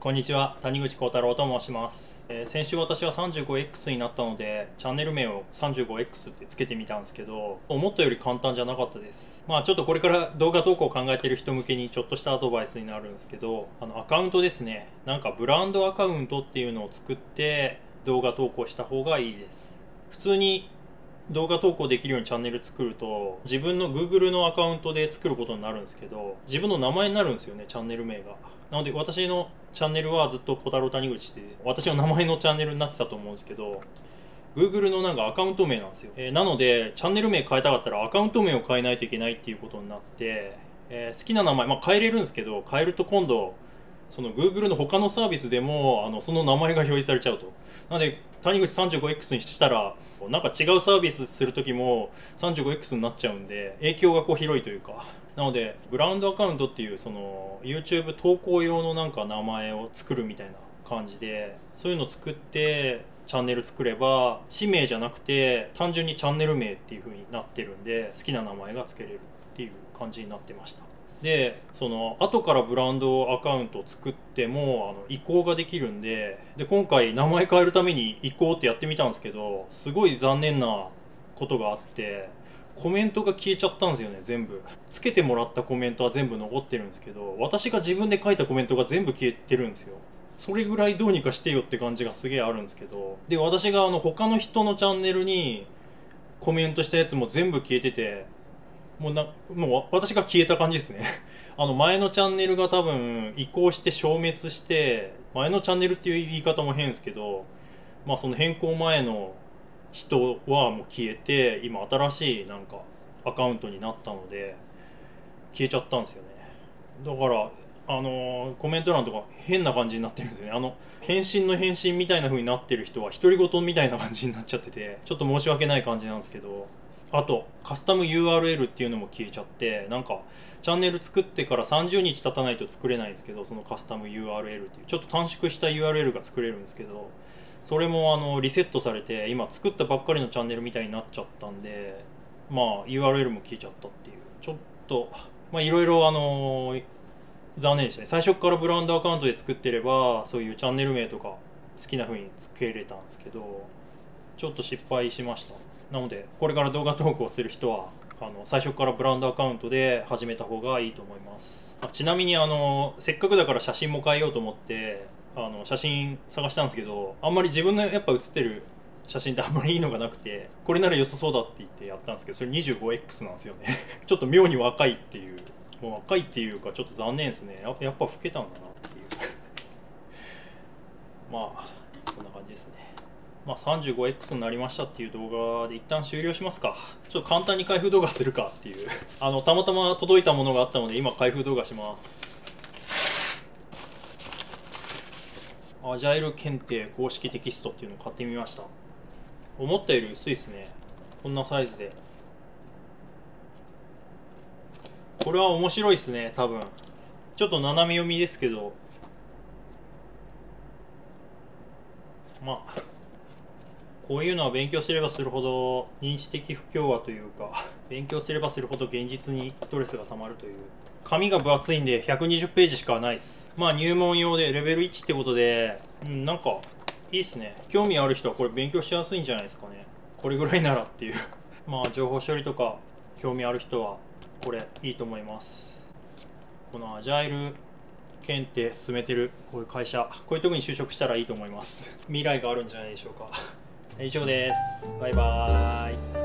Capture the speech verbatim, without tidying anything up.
こんにちは、谷口幸太郎と申します。えー先週私は さんじゅうごエックス になったので、チャンネル名を さんじゅうごエックス ってつけてみたんですけど、思ったより簡単じゃなかったです。まあちょっとこれから動画投稿を考えている人向けにちょっとしたアドバイスになるんですけど、あのアカウントですね。なんかブランドアカウントっていうのを作って動画投稿した方がいいです。普通に動画投稿できるようにチャンネル作ると自分の Google のアカウントで作ることになるんですけど、自分の名前になるんですよね、チャンネル名が。なので私のチャンネルはずっと小太郎谷口って私の名前のチャンネルになってたと思うんですけど、 Google のなんかアカウント名なんですよ、えーなのでチャンネル名変えたかったらアカウント名を変えないといけないっていうことになって、えー好きな名前、まあ、変えれるんですけど、変えると今度その Google の他のサービスでもあのその名前が表示されちゃうと。なので谷口 さんじゅうごエックス にしたらなんか違うサービスする時も さんじゅうごエックス になっちゃうんで、影響がこう広いというか。なのでブランドアカウントっていうその YouTube 投稿用のなんか名前を作るみたいな感じで、そういうのを作ってチャンネル作れば氏名じゃなくて単純にチャンネル名っていう風になってるんで、好きな名前が付けれるっていう感じになってました。でその後からブランドアカウントを作ってもあの移行ができるんで、で今回名前変えるために移行ってやってみたんですけど、すごい残念なことがあって、コメントが消えちゃったんですよね。全部つけてもらったコメントは全部残ってるんですけど、私が自分で書いたコメントが全部消えてるんですよ。それぐらいどうにかしてよって感じがすげえあるんですけど、で私があの他の人のチャンネルにコメントしたやつも全部消えてて、もうなもう私が消えた感じですねあの前のチャンネルが多分移行して消滅して、前のチャンネルっていう言い方も変ですけど、まあその変更前の人はもう消えて、今新しいなんかアカウントになったので消えちゃったんですよね。だからあのーコメント欄とか変な感じになってるんですよね。あの返信の返信みたいな風になってる人は独り言みたいな感じになっちゃってて、ちょっと申し訳ない感じなんですけど、あとカスタム ユーアールエル っていうのも消えちゃって、なんかチャンネル作ってからさんじゅうにち経たないと作れないんですけど、そのカスタム ユーアールエル っていうちょっと短縮した ユーアールエル が作れるんですけど、それもあのリセットされて今作ったばっかりのチャンネルみたいになっちゃったんで、まあ ユーアールエル も消えちゃったっていう、ちょっとまあいろいろあのー残念でしたね。最初からブランドアカウントで作ってればそういうチャンネル名とか好きな風につけれたんですけど、ちょっと失敗しました。なのでこれから動画投稿する人はあの最初からブランドアカウントで始めた方がいいと思います。あちなみにあのせっかくだから写真も変えようと思ってあの写真探したんですけど、あんまり自分のやっぱ写ってる写真ってあんまりいいのがなくて、これなら良さそうだって言ってやったんですけど、それ にじゅうごエックス なんですよねちょっと妙に若いっていう、もう若いっていうかちょっと残念ですね。ややっぱ老けたんだなっていうまあそんな感じですね。まあ さんじゅうごエックス になりましたっていう動画で一旦終了しますか。ちょっと簡単に開封動画するかっていうあのたまたま届いたものがあったので今開封動画します。アジャイル検定公式テキストっていうのを買ってみました。思ったより薄いですね。こんなサイズでこれは面白いですね。多分ちょっと斜め読みですけど、まあこういうのは勉強すればするほど認知的不協和というか、勉強すればするほど現実にストレスがたまるという。紙が分厚いんでひゃくにじゅうページしかないです。まあ入門用でレベルいちってことで、うん、なんかいいっすね。興味ある人はこれ勉強しやすいんじゃないですかね。これぐらいならっていうまあ情報処理とか興味ある人はこれいいと思います。このアジャイル検定進めてるこういう会社、こういうとこに就職したらいいと思います。未来があるんじゃないでしょうか。以上です。バイバーイ。